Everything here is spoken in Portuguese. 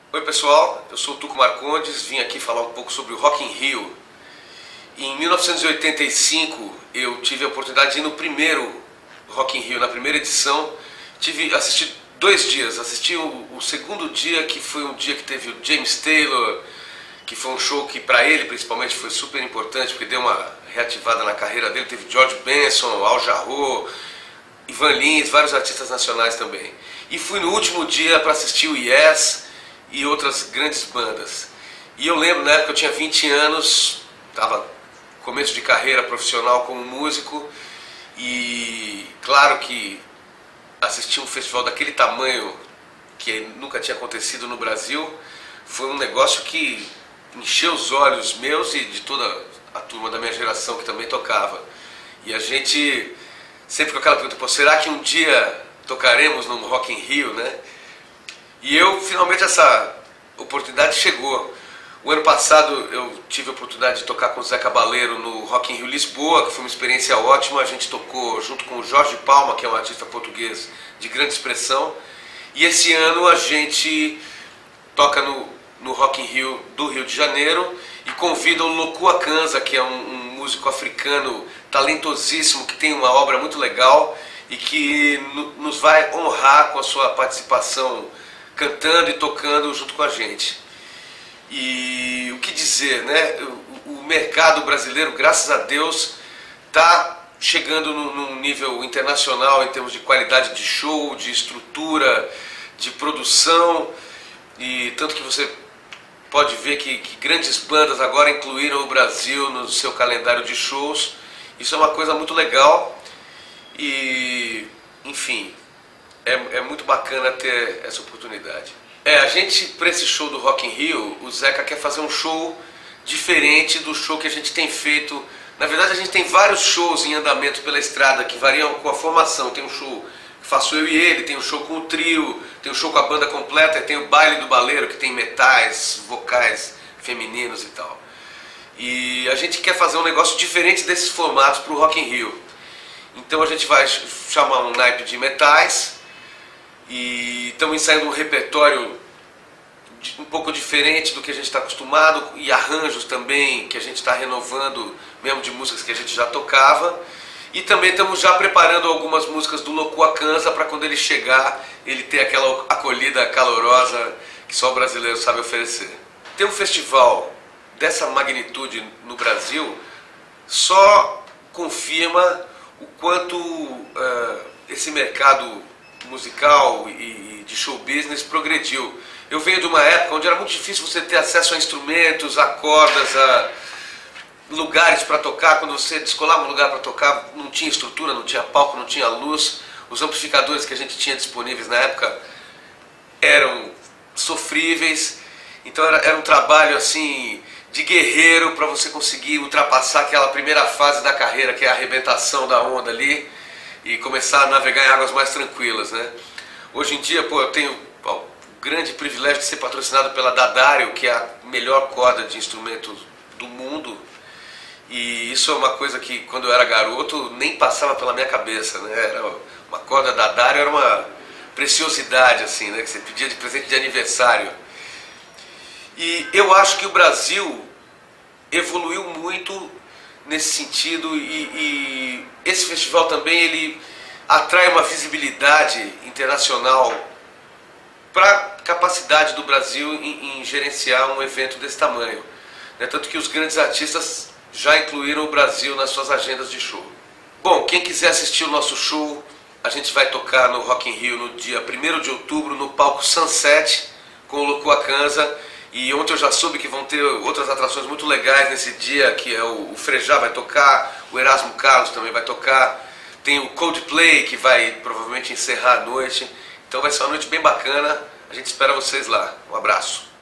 Oi pessoal, eu sou o Tuco Marcondes, vim aqui falar um pouco sobre o Rock in Rio. Em 1985 eu tive a oportunidade de ir no primeiro Rock in Rio, na primeira edição. Assisti 2 dias, assisti o segundo dia, que foi um dia que teve o James Taylor, que foi um show que para ele principalmente foi super importante, porque deu uma reativada na carreira dele. Teve George Benson, Al Jarreau, Ivan Lins, vários artistas nacionais também. E fui no último dia para assistir o Yes e outras grandes bandas. E eu lembro, na época eu tinha 20 anos, estava começo de carreira profissional como músico, e claro que assistir um festival daquele tamanho, que nunca tinha acontecido no Brasil, foi um negócio que encheu os olhos meus e de toda a turma da minha geração que também tocava. E a gente sempre com aquela pergunta, pô, será que um dia tocaremos no Rock in Rio, né? E finalmente essa oportunidade chegou. O ano passado eu tive a oportunidade de tocar com o Zé Cabaleiro no Rock in Rio Lisboa, que foi uma experiência ótima. A gente tocou junto com o Jorge Palma, que é um artista português de grande expressão. E esse ano a gente toca no Rock in Rio do Rio de Janeiro e convida o Loku Akanza, que é um músico africano talentosíssimo, que tem uma obra muito legal e que nos vai honrar com a sua participação cantando e tocando junto com a gente. E o que dizer, né? O mercado brasileiro, graças a Deus, está chegando num nível internacional em termos de qualidade de show, de estrutura, de produção, e tanto que você pode ver que grandes bandas agora incluíram o Brasil no seu calendário de shows. Isso é uma coisa muito legal e, enfim, é muito bacana ter essa oportunidade. A gente, para esse show do Rock in Rio, o Zeca quer fazer um show diferente do show que a gente tem feito. Na verdade, a gente tem vários shows em andamento pela estrada que variam com a formação. Tem um show que faço eu e ele, tem um show com o trio, tem um show com a banda completa, tem o baile do baleiro, que tem metais, vocais femininos e tal. E a gente quer fazer um negócio diferente desses formatos para o Rock in Rio. Então a gente vai chamar um naipe de metais e estamos ensaiando um repertório um pouco diferente do que a gente está acostumado, e arranjos também que a gente está renovando, mesmo de músicas que a gente já tocava. E também estamos já preparando algumas músicas do Loku Akanza para quando ele chegar, ele ter aquela acolhida calorosa que só o brasileiro sabe oferecer. Ter um festival dessa magnitude no Brasil só confirma o quanto esse mercado musical e de show business progrediu. Eu venho de uma época onde era muito difícil você ter acesso a instrumentos, a cordas, a lugares para tocar. Quando você descolava um lugar para tocar, não tinha estrutura, não tinha palco, não tinha luz. Os amplificadores que a gente tinha disponíveis na época eram sofríveis. Então era um trabalho assim de guerreiro para você conseguir ultrapassar aquela primeira fase da carreira, que é a arrebentação da onda ali, e começar a navegar em águas mais tranquilas, né? Hoje em dia, pô, eu tenho o grande privilégio de ser patrocinado pela D'Addario, que é a melhor corda de instrumentos do mundo. E isso é uma coisa que, quando eu era garoto, nem passava pela minha cabeça, né? Era uma corda D'Addario, era uma preciosidade, assim, né? Que você pedia de presente de aniversário. E eu acho que o Brasil evoluiu muito nesse sentido, e esse festival também ele atrai uma visibilidade internacional para a capacidade do Brasil em gerenciar um evento desse tamanho, né? Tanto que os grandes artistas já incluíram o Brasil nas suas agendas de show. Bom, quem quiser assistir o nosso show, a gente vai tocar no Rock in Rio no dia 1º de outubro, no palco Sunset, com o Loku Akanza. E ontem eu já soube que vão ter outras atrações muito legais nesse dia, que é o Frejá vai tocar, o Erasmo Carlos também vai tocar, tem o Coldplay que vai provavelmente encerrar a noite. Então vai ser uma noite bem bacana, a gente espera vocês lá. Um abraço.